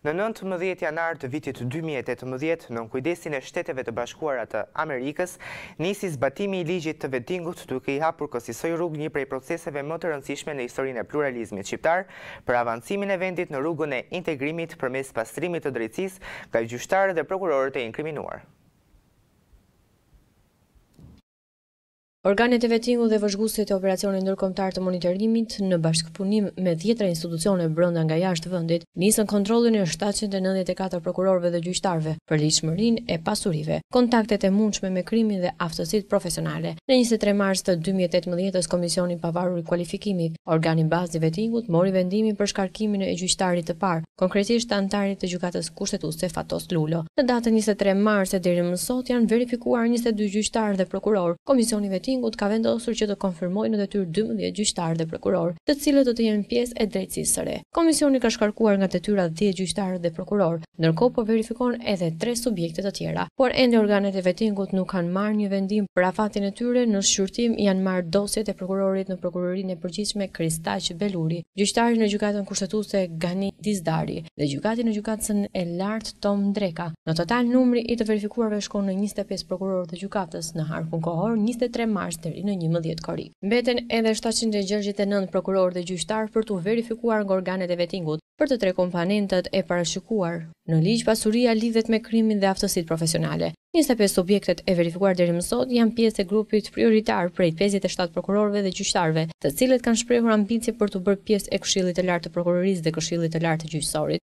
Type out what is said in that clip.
Në 19 janar të vitit 2018, nën kujdesin e Shteteve të Bashkuara të Amerikës, nisi zbatimi i ligjit të vettingut, duke i hapur kësaj rrugë një prej proceseve më të rëndësishme në historinë e pluralizmit shqiptar për avancimin e vendit në rrugën e integrimit përmes pastrimit të drejtësisë nga gjyqtarët dhe prokurorët e inkriminuar. Organet e vettingut dhe vëzhguesit e operacionit ndërkombëtar të monitorimit në bashkëpunim me 10 institucione brenda nga jashtë vendit nisën kontrollin e 794 prokurorëve dhe gjyqtarëve për ligjshmërinë e pasurive, kontaktet e mundshme me krimin dhe aftësitë profesionale. Në 23 mars të 2018, Komisioni i Pavarur i Kualifikimit, organi bazë i vettingut, mori vendimin për shkarkimin e gjyqtarit të parë, konkretisht antarit të gjykatës kushtetuese Fatos Lulo. Në datën 23 mars deri më sot janë verifikuar 22 gjyqtarë dhe prokuror. Komisioni i vettingut ka vendosur që të konfirmojë në detyrë 12 gjyqtarë dhe prokuror, të cilët do të jenë pjesë e drejtësisë së re. Komisioni ka shkarkuar nga detyra 10 gjyqtarë dhe prokuror, ndërkohë po verifikon edhe 3 subjekte të tjera. Por ende organet e vettingut nuk kanë marrë një vendim për afatin e tyre. Në shqyrtim janë marrë dosjet e prokurorit në prokurorinë e përgjithshme Kristaq Beluri, gjyqtari në gjykatën kushtetuese Gani Dizdari dhe gjykati në gjykatën e lartë Tom Dreka. Në total numri i të verifikuarve shkon në 25 prokurorë të gjykatës në harkun kohor 23 mars deri në 11 korrik. Mbeten edhe 769 prokurorë dhe gjyqtar për të verifikuar nga organet e vettingut. Për të 3 komponentët e parashikuar në ligj, pasuria lidhet me krimin dhe aftësitë profesionale. 25 subjektet e verifikuar deri më sot janë pjesë e grupit prioritar prej 57 prokurorëve dhe gjyqtarëve, të cilët kanë shprehur ambicie për të bërë pjesë e Këshillit të Lartë të Prokurorisë dhe Këshillit të Lartë të Gjyqësorit.